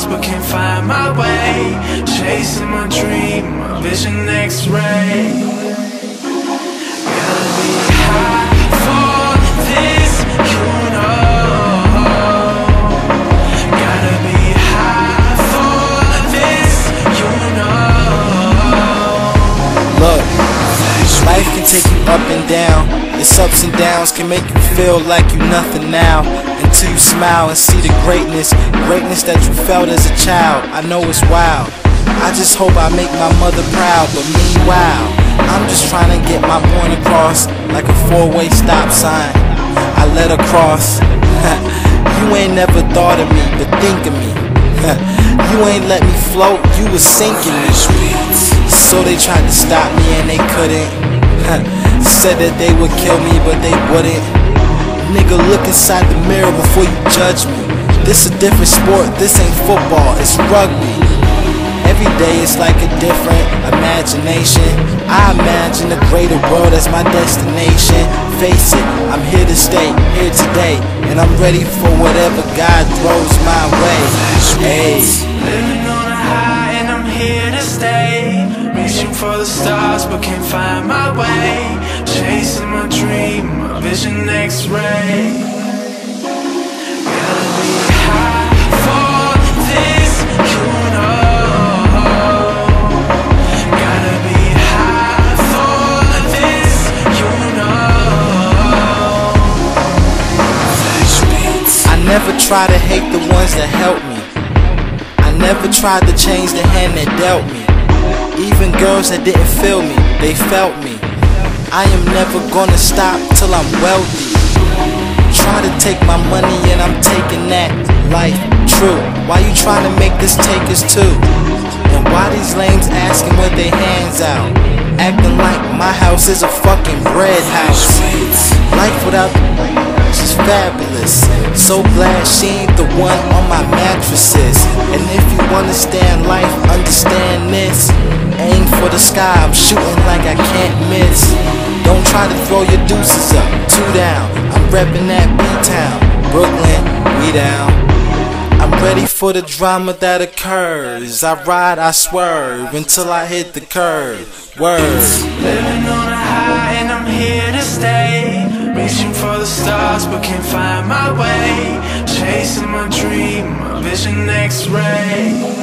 stars but can't find my way. Chasing my dream, my vision X-ray. Gotta be high for this, you know. Gotta be high for this, you know. Look, life can take you up and down. Its ups and downs can make you feel like you nothing now, until you smile and see the greatness that you felt as a child. I know it's wild. I just hope I make my mother proud, but meanwhile, I'm just trying to get my point across, like a four-way stop sign. I let her cross. You ain't never thought of me, but think of me. You ain't let me float, you was sinking me. So they tried to stop me and they couldn't. Said that they would kill me, but they wouldn't. Nigga, look inside the mirror before you judge me. This a different sport, this ain't football, it's rugby. Every day it's like a different imagination. I imagine a greater world as my destination. Face it, I'm here to stay, here today, and I'm ready for whatever God throws my way. Hey. Living on a high and I'm here to stay. Reaching for the stars but can't find my way. Chasing my dream, my vision X-ray. Gotta be high for this, you know. Gotta be high for this, you know. I never try to hate the ones that help me. I never tried to change the hand that dealt me. Even girls that didn't feel me, they felt me. I am never gonna stop till I'm wealthy. Try to take my money and I'm taking that. Life, true. Why you trying to make this take us too? And why these lames asking with their hands out? Acting like my house is a fucking bread house. Life without she's fabulous. So glad she ain't the one on my mattresses. And if you understand life, understand this. Aim for the sky, I'm shooting like I can't miss. Don't try to throw your deuces up, two down. I'm reppin' that B-Town, Brooklyn, we down. I'm ready for the drama that occurs. I ride, I swerve until I hit the curb. Word. Living on a high and I'm here to stay. Reaching for the stars but can't find my way. Chasing my dream, my vision X-ray.